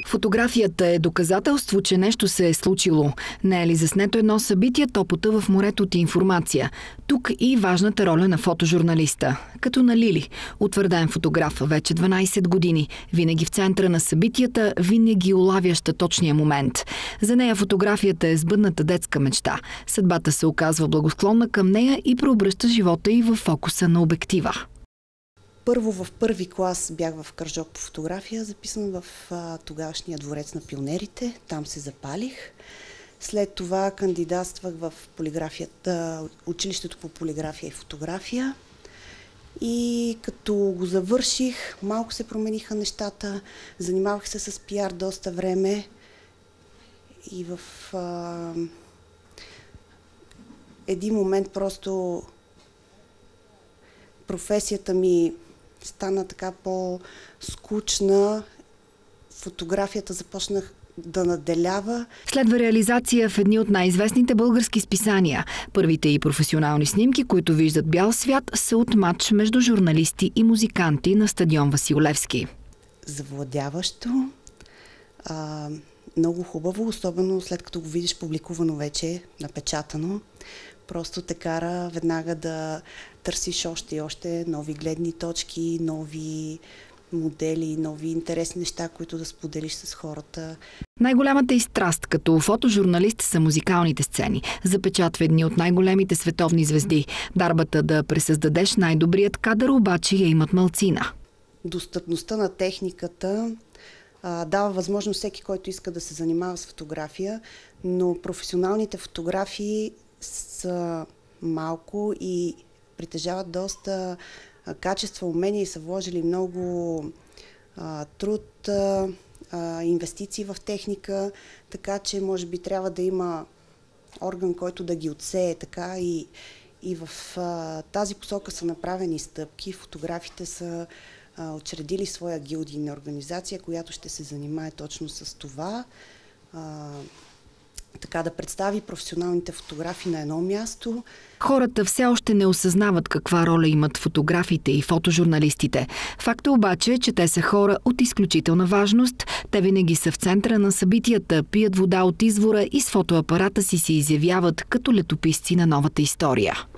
Фотографията е доказателство, че нещо се е случило. Не е ли заснето едно събитие, то потъва в морето от информация. Тук и важната роля на фотожурналиста. Като на Лили, утвърден фотограф вече 12 години. Винаги в центъра на събитията, винаги улавяща точния момент. За нея фотографията е сбъдната детска мечта. Съдбата се оказва благосклонна към нея и преобръща живота й в фокуса на обектива. Първо в първи клас бях в кръжок по фотография, записан в тогавашния дворец на пионерите. Там се запалих. След това кандидатствах в училището по полиграфия и фотография. И като го завърших, малко се промениха нещата. Занимавах се с пиар доста време. И в един момент просто професията ми стана така по-скучна. Фотографията започнах да наделява. Следва реализация в едни от най-известните български списания. Първите и професионални снимки, които виждат бял свят, са от матч между журналисти и музиканти на стадион Васил Левски. Завладяващо, много хубаво, особено след като го видиш публикувано вече, напечатано. Просто те кара веднага да търсиш още и още нови гледни точки, нови модели, нови интересни неща, които да споделиш с хората. Най-голямата и страст като фотожурналист са музикалните сцени. Запечатва едни от най-големите световни звезди. Дарбата да пресъздадеш най-добрият кадър обаче я имат малцина. Достъпността на техниката дава възможност всеки, който иска да се занимава с фотография, но професионалните фотографии са малко и притежават доста качества, умения и са вложили много труд, инвестиции в техника, така че може би трябва да има орган, който да ги отсее така и в тази посока са направени стъпки. Фотографите са учредили своя гилдийна организация, която ще се занимае точно с това. Така да представи професионалните фотографи на едно място. Хората все още не осъзнават каква роля имат фотографите и фотожурналистите. Факт е обаче, че те са хора от изключителна важност. Те винаги са в центъра на събитията, пият вода от извора и с фотоапарата си се изявяват като летописци на новата история.